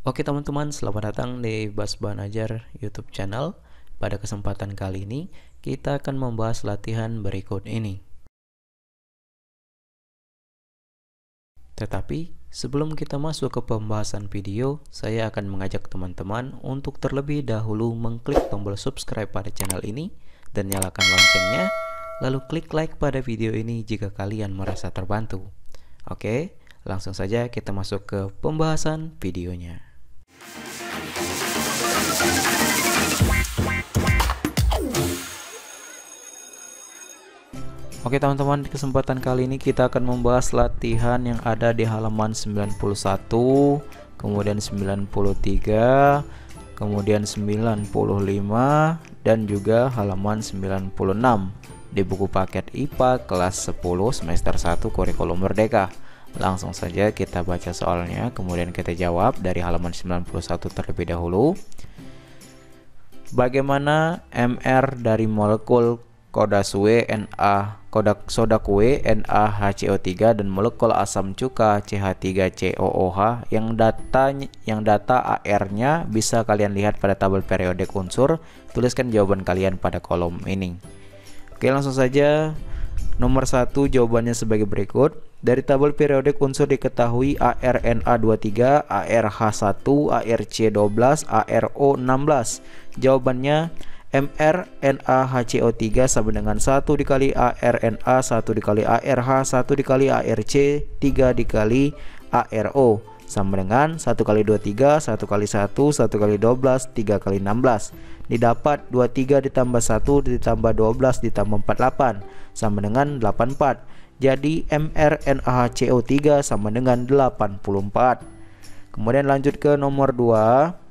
Oke teman-teman, selamat datang di Bas Bahan Ajar YouTube channel. Pada kesempatan kali ini, kita akan membahas latihan berikut ini. Tetapi, sebelum kita masuk ke pembahasan video, saya akan mengajak teman-teman untuk terlebih dahulu mengklik tombol subscribe pada channel ini dan nyalakan loncengnya, lalu klik like pada video ini jika kalian merasa terbantu. Oke, langsung saja kita masuk ke pembahasan videonya. Oke teman-teman, di kesempatan kali ini kita akan membahas latihan yang ada di halaman 91, kemudian 93, kemudian 95, dan juga halaman 96 di buku paket IPA kelas 10 semester 1 kurikulum merdeka. Langsung saja kita baca soalnya, kemudian kita jawab dari halaman 91 terlebih dahulu. Bagaimana MR dari molekul soda kue NaHCO3 dan molekul asam cuka CH3COOH yang data AR-nya bisa kalian lihat pada tabel periodik unsur. Tuliskan jawaban kalian pada kolom ini. Oke, langsung saja. Nomor 1 jawabannya sebagai berikut. Dari tabel periodik unsur diketahui ArNa23, ArH1, ArC12, ArO16. Jawabannya MR NaHCO3 sama dengan 1 dikali ArNa 1 dikali ArH 1 dikali ArC 3 dikali ArO sama dengan 1 kali 23 1 kali 1 1 kali 12 3 kali 16. Didapat 23 ditambah 1 ditambah 12 ditambah 48 sama dengan 84. Jadi MR NaHCO3 sama dengan 84. Kemudian lanjut ke nomor 2.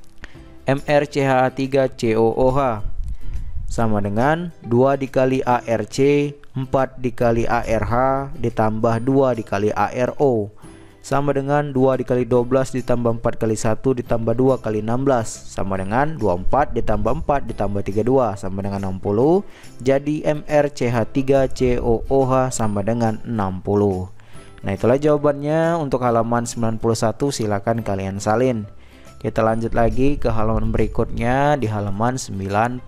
MrCH3COOH sama dengan 2 dikali ArC 4 dikali ArH ditambah 2 dikali ArO sama dengan 2 dikali 12 ditambah 4 kali 1 ditambah 2 kali 16 sama dengan 24 ditambah 4 ditambah 32 sama dengan 60. Jadi MrCH3COOH sama dengan 60. Nah, itulah jawabannya untuk halaman 91. Silakan kalian salin. Kita lanjut lagi ke halaman berikutnya di halaman 93.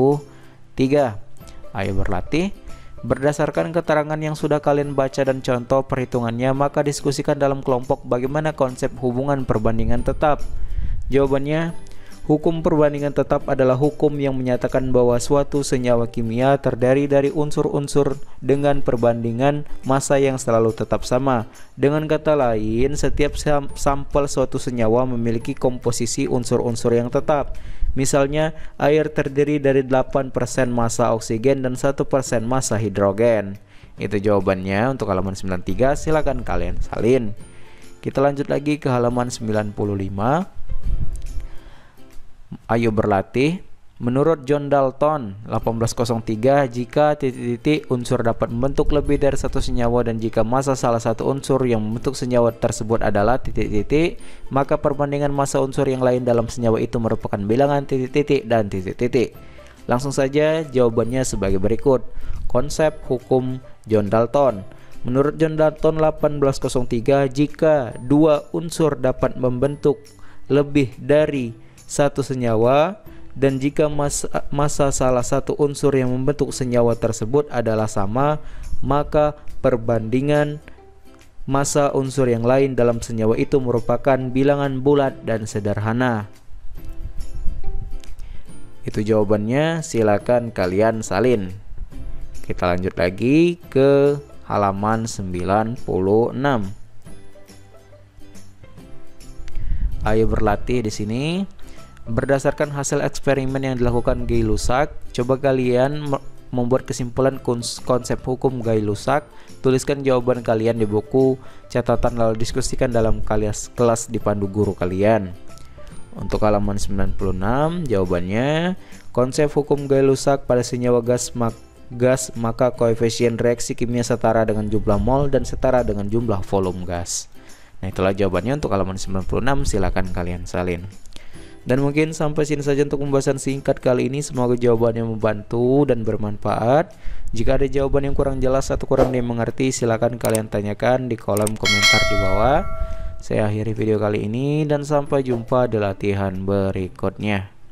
Ayo berlatih. Berdasarkan keterangan yang sudah kalian baca dan contoh perhitungannya, maka diskusikan dalam kelompok bagaimana konsep hubungan perbandingan tetap. Jawabannya, hukum perbandingan tetap adalah hukum yang menyatakan bahwa suatu senyawa kimia terdiri dari unsur-unsur dengan perbandingan massa yang selalu tetap sama. Dengan kata lain, setiap sampel suatu senyawa memiliki komposisi unsur-unsur yang tetap. Misalnya, air terdiri dari 8% massa oksigen dan 1% massa hidrogen. Itu jawabannya untuk halaman 93. Silakan kalian salin. Kita lanjut lagi ke halaman 95. Ayo berlatih. Menurut John Dalton 1803, jika titik-titik unsur dapat membentuk lebih dari satu senyawa dan jika massa salah satu unsur yang membentuk senyawa tersebut adalah titik-titik, maka perbandingan massa unsur yang lain dalam senyawa itu merupakan bilangan titik-titik dan titik-titik. Langsung saja jawabannya sebagai berikut. Konsep hukum John Dalton. Menurut John Dalton 1803, jika dua unsur dapat membentuk lebih dari satu senyawa dan jika massa salah satu unsur yang membentuk senyawa tersebut adalah sama, maka perbandingan massa unsur yang lain dalam senyawa itu merupakan bilangan bulat dan sederhana. Itu jawabannya, silakan kalian salin. Kita lanjut lagi ke halaman 96. Ayo berlatih di sini. Berdasarkan hasil eksperimen yang dilakukan Gay-Lussac, coba kalian membuat kesimpulan konsep hukum Gay-Lussac. Tuliskan jawaban kalian di buku catatan lalu diskusikan dalam kelas di pandu guru kalian. Untuk halaman 96, jawabannya konsep hukum Gay-Lussac pada senyawa gas maka koefisien reaksi kimia setara dengan jumlah mol dan setara dengan jumlah volume gas. Nah, itulah jawabannya untuk halaman 96. Silakan kalian salin. Dan mungkin sampai sini saja untuk pembahasan singkat kali ini. Semoga jawabannya membantu dan bermanfaat. Jika ada jawaban yang kurang jelas atau kurang dimengerti, silakan kalian tanyakan di kolom komentar di bawah. Saya akhiri video kali ini dan sampai jumpa di latihan berikutnya.